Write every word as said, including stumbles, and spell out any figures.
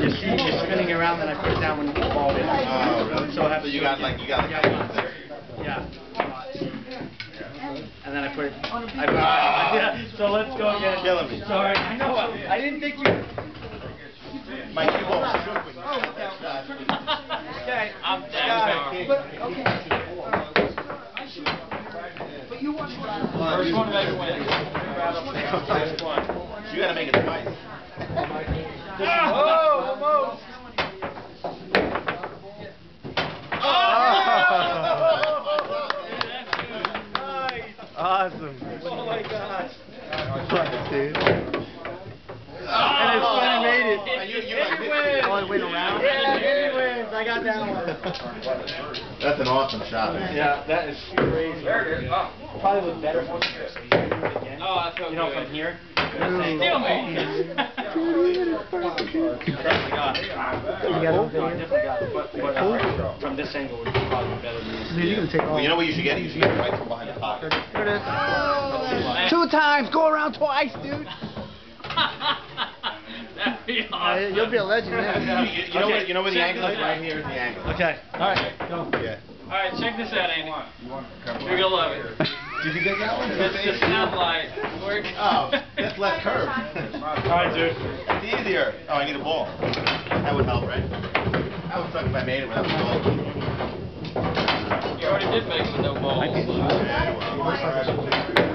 you see you're spinning around, then I put it down when the ball is. Oh, really? So, so you got like you got like yeah. And then I put it. I put, yeah. So let's go again. Killing me. Sorry. I know. I didn't think you. My cue ball. Okay. I'm down. But okay. But you want First one to make a win. You gotta make it twice. Oh, almost. Awesome. Oh my gosh. Nice, dude. And his son made it. And you, you like wins. Oh, it went around? Yeah, he wins. I got that one. That's an awesome shot, man. Yeah, that is crazy. There it is. Oh. Probably look better once you again. Oh, I feel You know, good. from here. Still made it. Definitely got it. You got it? No, I definitely got it. But, but uh, from this angle, would probably be better than this. Dude, you can take all. Well, you know what you should get? You should get it right from behind the pocket. There it is. Two times. Go around twice, dude. That'd be Uh, awesome. you'll be a legend, You, man. you, you know where you know where the angle is? Right here is the angle. Okay. All right. Go. Yeah. All right, check this out, Andy. You're gonna love it. Did you get that one? It's the sound light. Work. Oh, that's less curve. All right, dude. It's easier. Oh, I need a ball. That would help, right? I would suck if I made it without the ball. You already did make it with no balls. Yeah, well.